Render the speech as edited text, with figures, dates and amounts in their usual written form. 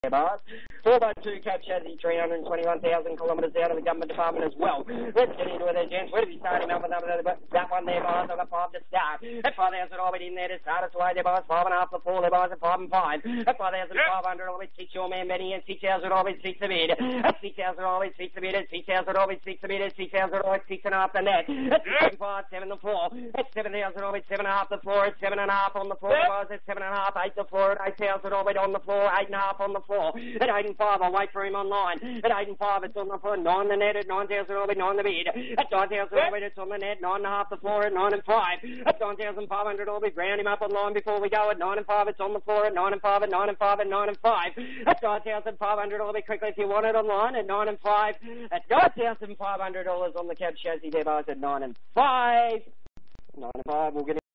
bars. 4x2 cab chassis, 321,000 kilometres out of the government department as well. Let's get into it there, gents. Where did we start him up with that one there, boys? I've got 5 to start. At 5,000, I'll be in there to start us away there, boys. 5.5 for 4 there, boys. At 5 and 5. At 5,500, I'll be 6 your man, Benny. At 6,000, I'll be 6 a bid. At 6,000, I'll be 6 a bid. At 6,000, I'll be 6 a bid. At 6,000, I'll be 6.5 the net. At 6.5, 7 to 4. At 7,000, I'll be 7.5 the floor. At 7.5 on the floor, boys. At 7.5, 8 to 4. At 8,000, I'll be on the floor. 8.5 on the floor. At 8 and 5, I'll wait for him online. At 8 and 5, it's on the floor. 9 the net. At 9,000, I'll be 9 the bid. At 9,000, I'll be it's on the net. 9.5 the floor. At 9 and 5. At 9,500, I'll be round him up online before we go. At 9 and 5, it's on the floor. At 9 and 5, at 9 and 5, at 9 and 5. At 9,500, I'll be quickly if you want it online. At 9 and 5. At $9,500 on the cab chassis there, boys. At 9 and 5. 9 and 5, we'll get